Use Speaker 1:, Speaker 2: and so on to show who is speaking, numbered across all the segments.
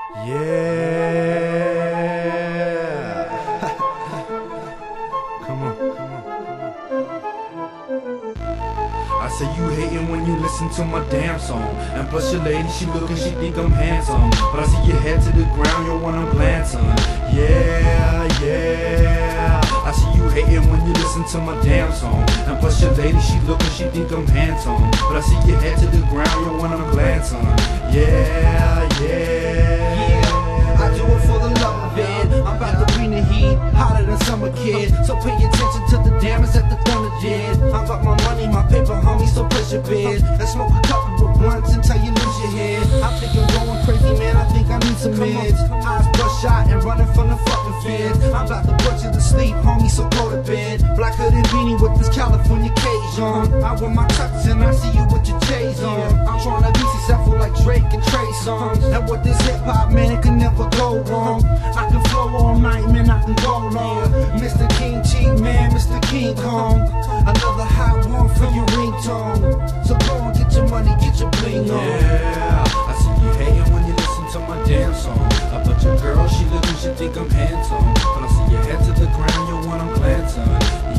Speaker 1: Yeah. Come on, come on, come on. I say you hating when you listen to my damn song. And plus your lady, she looking, she think I'm handsome. But I see your head to the ground, you wanna glance on. Yeah, yeah. I see you hating when you listen to my damn song. And plus your lady, she looking, she think I'm handsome. But I see your head to the ground, you wanna glance on. Yeah, yeah.
Speaker 2: I do it for the love of it. I'm about to bring the heat, hotter than summer, kid. So pay attention to the damage that the thunder did. I got my money, my paper, homie, so place your bid. Let's smoke a couple of blunts until you lose your head. I think I'm going crazy, man, I think I need some meds. Eyes bloodshot and running from the fucking feds. I'm about to put you to sleep, homie, so go to bed. Blacker than beanie with this California cage on. I wear my tux and I see you with your J's on. I'm trying to be successful like Drake and Trey songs. And with this hip hop, man, it can never go wrong. I can flow all night, man, I can go long. Mr. King Cheek, man, Mr. King Kong. Another hot one for your ringtone. So go and get your money, get your bling on.
Speaker 1: Yeah, I see you hating when you listen to my damn song. I put your girl, she looking, she think I'm handsome. But I see your head to the ground, you wanna glance on.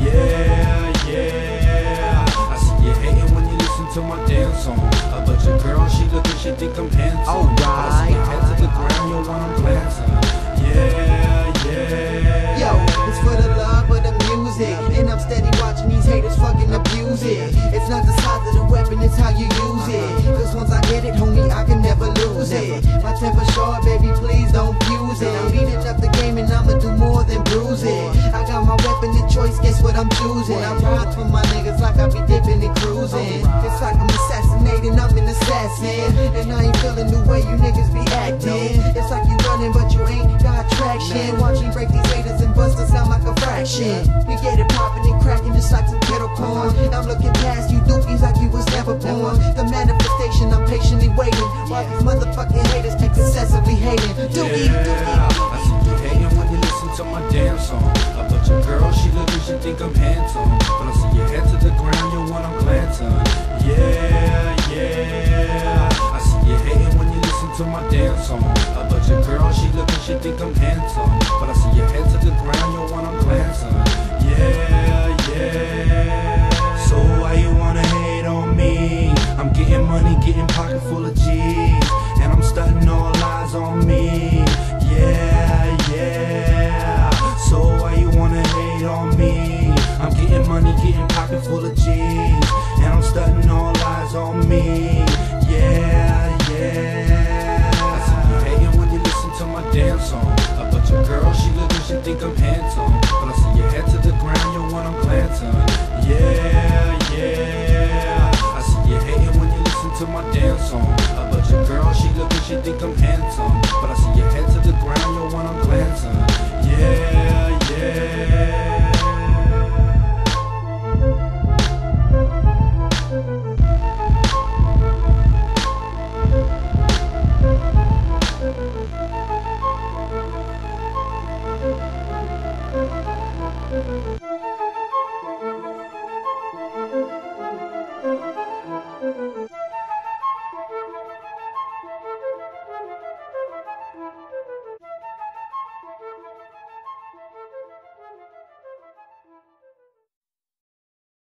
Speaker 1: Yeah, yeah. I see you hating when you listen to my damn song. I put your girl, she looking, she think I'm handsome. But I see your head to the ground, you wanna glance on. Yeah, yeah.
Speaker 3: Yo, it's for the love of the music, and I'm steady watching these haters fucking abuse it. It's not the size of the weapon, it's how you use it. Cause once I get it, homie, I can never lose it. My temper short, baby, please don't fuse it. I'm beating up the game and I'ma do more than bruise it. I got my weapon of choice, guess what I'm choosing? I ride for my niggas like I be dipping and cruising. It's like I'm assassinating, I'm an assassin. And I ain't feeling the way you niggas be acting. It's like you running but you ain't got traction. Watch me break these haters and bust it sound like a fraction. We get it popping and cracking just like some kettle corn. I'm looking past you dookies like you was never born. The manifestation, I'm patiently waiting while these motherfucking haters keep excessively hating. Dookie,
Speaker 1: Yeah, I see you hating when you listen to my damn song. I put your girl, she looking, she think I'm handsome. But I see your head to the ground, you wanna glance on. Yeah, yeah. I see you hating when you listen to my damn song. I put your girl, she looking, she think I'm handsome. But I see your head to the ground, you wanna glance on. Yeah, yeah. So why you wanna hate on me? I'm getting money, getting pocket full of G's, and I'm stunting all eyes on me. Yeah, yeah. So why you wanna hate on me? I'm getting money, getting pocket full of G's, and I'm stunting all eyes on me. Yeah, yeah. I see you hating when you listen to my damn song. I put your girl, she looking, she think I'm handsome. But I see your head to the ground, you wanna glance on. Yeah, yeah. I see you hating when you listen to my damn song. I put your girl, she looking, she think I'm handsome. But I see your head